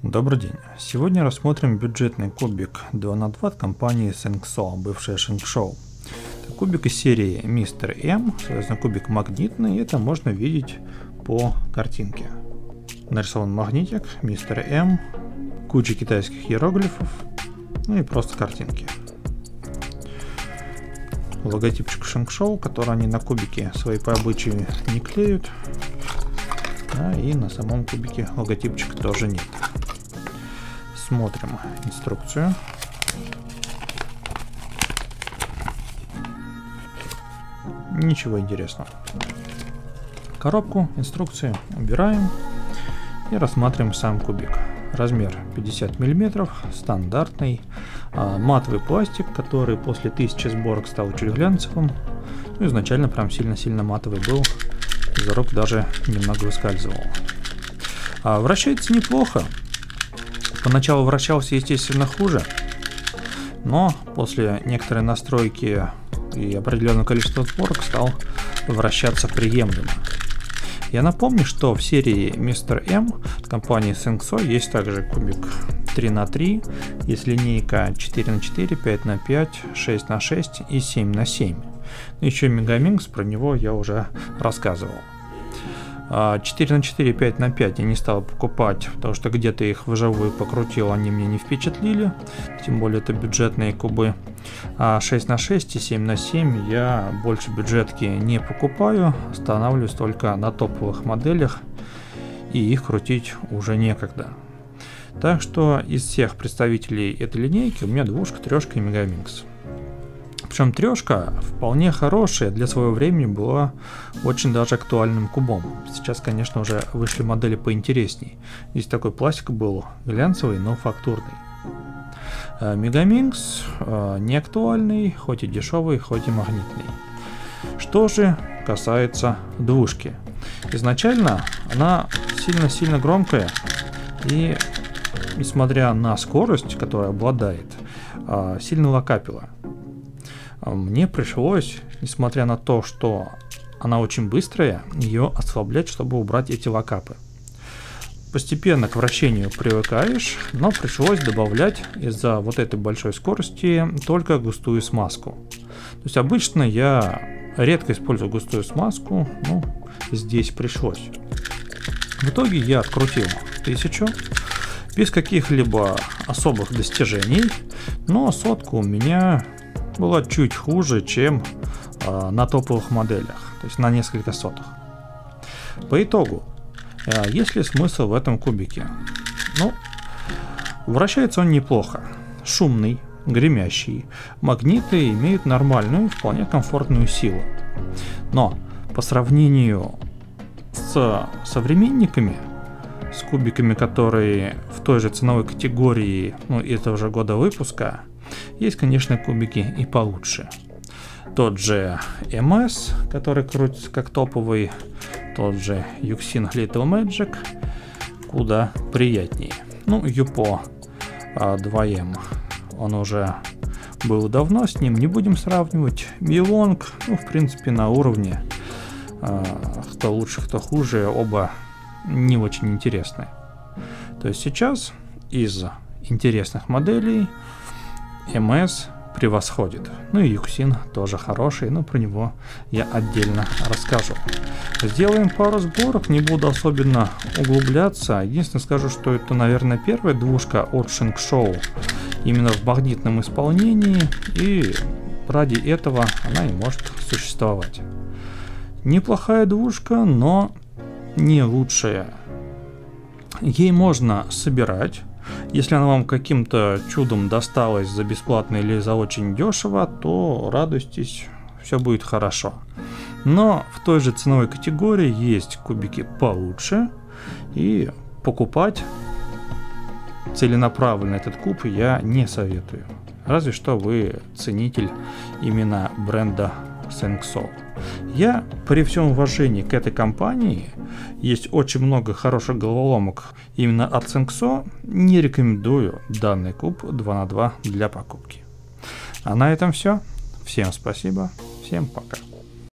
Добрый день. Сегодня рассмотрим бюджетный кубик 2х2 от компании Sengso, бывшая Shengshou. Это кубик из серии Mr. M, соответственно, кубик магнитный, и это можно видеть по картинке. Нарисован магнитик, Mr. M, куча китайских иероглифов, ну и просто картинки. Логотипчик Shengshou, который они на кубике свои по обычаю не клеют, и на самом кубике логотипчика тоже нет. Смотрим инструкцию. Ничего интересного. Коробку, инструкции убираем и рассматриваем сам кубик. Размер 50 мм, стандартный, матовый пластик, который после 1000 сборок стал чуть глянцевым. Ну, изначально прям сильно-сильно матовый был, из рук даже немного выскальзывал. Вращается неплохо. Поначалу вращался, естественно, хуже, но после некоторой настройки и определенного количества сборок стал вращаться приемлемо. Я напомню, что в серии Mr. M от компании Sengso есть также кубик 3х3, есть линейка 4х4, 5х5, 6х6 и 7х7. Еще Megaminx, про него я уже рассказывал. 4х4 и 5х5 я не стал покупать, потому что где-то их вживую покрутил, они мне не впечатлили, тем более это бюджетные кубы. А 6х6 и 7х7 я больше бюджетки не покупаю, останавливаюсь только на топовых моделях, и их крутить уже некогда. Так что из всех представителей этой линейки у меня двушка, трешка и Megaminx. Причем трешка вполне хорошая, для своего времени была очень даже актуальным кубом. Сейчас, конечно, уже вышли модели поинтересней. Здесь такой пластик был глянцевый, но фактурный. Megaminx не актуальный, хоть и дешевый, хоть и магнитный. Что же касается двушки. Изначально она сильно-сильно громкая, и несмотря на скорость, которая обладает, сильно локапила. Мне пришлось, несмотря на то, что она очень быстрая, ее ослаблять, чтобы убрать эти локапы. Постепенно к вращению привыкаешь, но пришлось добавлять из-за вот этой большой скорости только густую смазку. То есть обычно я редко использую густую смазку, но здесь пришлось. В итоге я открутил 1000 без каких-либо особых достижений, но сотка у меня была чуть хуже, чем на топовых моделях, то есть на несколько сотых. По итогу, есть ли смысл в этом кубике? Ну, вращается он неплохо, шумный, гремящий, магниты имеют нормальную, вполне комфортную силу. Но по сравнению с современниками, с кубиками, которые в той же ценовой категории, этого же года выпуска, есть, конечно, кубики и получше. Тот же MS, который крутится как топовый, тот же Yuxin Little Magic, куда приятнее. Yupo 2M, он уже был давно, с ним не будем сравнивать. Milong, в принципе, на уровне, кто лучше, кто хуже, оба не очень интересны. То есть сейчас из интересных моделей MS превосходит. И Yuxin тоже хороший, но про него я отдельно расскажу. Сделаем пару сборок, не буду особенно углубляться. Единственное скажу, что это, наверное, первая двушка от Shengshou именно в магнитном исполнении, и ради этого она и может существовать. Неплохая двушка, но не лучшая. Ей можно собирать. Если она вам каким-то чудом досталась за бесплатно или за очень дешево, то радуйтесь, все будет хорошо. Но в той же ценовой категории есть кубики получше, и покупать целенаправленно этот куб я не советую. Разве что вы ценитель именно бренда Sengso. Я, при всем уважении к этой компании, есть очень много хороших головоломок именно от Sengso, не рекомендую данный куб 2х2 для покупки. А на этом все. Всем спасибо, всем пока.